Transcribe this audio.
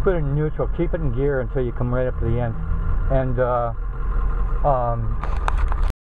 put it in neutral. Keep it in gear until you come right up to the end. And